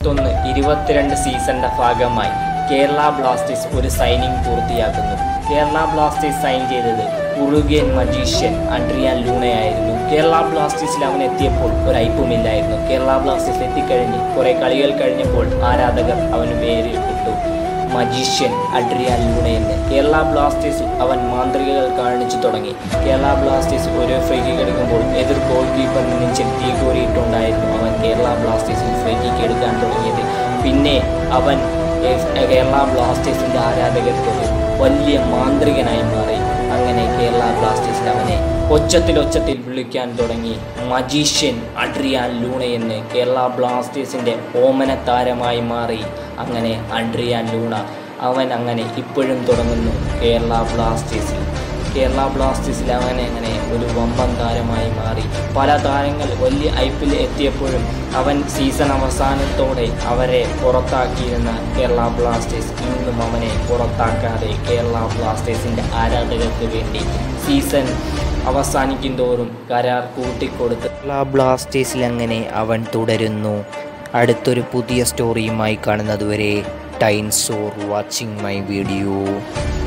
2021-22 സീസണിന്റെ ഭാഗമായി കേരള ബ്ലാസ്റ്റേഴ്സ് ഒരു സൈനിങ് പൂർത്തിയാക്കുന്നു. കേരള ബ്ലാസ്റ്റേഴ്സ് സൈൻ ചെയ്തത് ഉറുഗ്വേൻ മജീഷ്യൻ അഡ്രിയാൻ ലൂണയായിരുന്നു. കേരള ബ്ലാസ്റ്റേഴ്സിൽ അവൻ എത്തിയപ്പോൾ ഒരു ഐപ്പുമില്ലായിരുന്നു. കേരള ബ്ലാസ്റ്റേഴ്സിൽ എത്തിക്കഴിഞ്ഞ് കുറേ കളികൾ കഴിഞ്ഞപ്പോൾ ആരാധകർ അവന് പേര് ഇട്ടു മജീഷ്യൻ അഡ്രിയാൻ ലൂണയെന്ന്. കേരള ബ്ലാസ്റ്റേഴ്സിൽ അവൻ മാന്ത്രികകൾ കാണിച്ചു തുടങ്ങി. കേരള ബ്ലാസ്റ്റേഴ്സ് ഒരു ഫ്രീ കിക്ക് എടുക്കുമ്പോൾ എതിർ ഗോൾ കീപ്പറിന് നെഞ്ചിൽ തീ കോരിയിട്ടുണ്ടായിരുന്നു അവൻ കേരള ബ്ലാസ്റ്റേഴ്സിൽ ഫ്രീ കിക്ക് എടുക്കാൻ തുടങ്ങിയത്. പിന്നെ അവൻ കേരള ബ്ലാസ്റ്റേഴ്സിൻ്റെ ആരാധകർക്ക് വലിയ മാന്ത്രികനായി മാറി. അങ്ങനെ കേരള ബ്ലാസ്റ്റേഴ്സിൽ അവനെ ഒച്ചത്തിൽ വിളിക്കാൻ തുടങ്ങി മജീഷ്യൻ അഡ്രിയാൻ ലൂണയെന്ന്. കേരള ബ്ലാസ്റ്റേഴ്സിൻ്റെ ഓമന താരമായി മാറി അങ്ങനെ അഡ്രിയാൻ ലൂണ. അവൻ അങ്ങനെ ഇപ്പോഴും തുടങ്ങുന്നു കേരള ബ്ലാസ്റ്റേഴ്സിൽ. കേരള ബ്ലാസ്റ്റേഴ്സിൽ അങ്ങനെ ഒരു വമ്പൻ താരമായി മാറി. പല താരങ്ങൾ വലിയ ഐപ്പിൽ എത്തിയപ്പോഴും അവൻ സീസൺ അവസാനത്തോടെ അവരെ പുറത്താക്കിയിരുന്ന കേരള ബ്ലാസ്റ്റേഴ്സ് ഇന്നും അവനെ പുറത്താക്കാതെ കേരള ബ്ലാസ്റ്റേഴ്സിൻ്റെ ആരാധകർക്ക് വേണ്ടി സീസൺ അവസാനിക്കും തോറും കരാർ കൂട്ടിക്കൊടുത്ത് കേരള ബ്ലാസ്റ്റേഴ്സിൽ അങ്ങനെ അവൻ തുടരുന്നു. അടുത്തൊരു പുതിയ സ്റ്റോറിയുമായി കാണുന്നതുവരെ thanks for watching my video.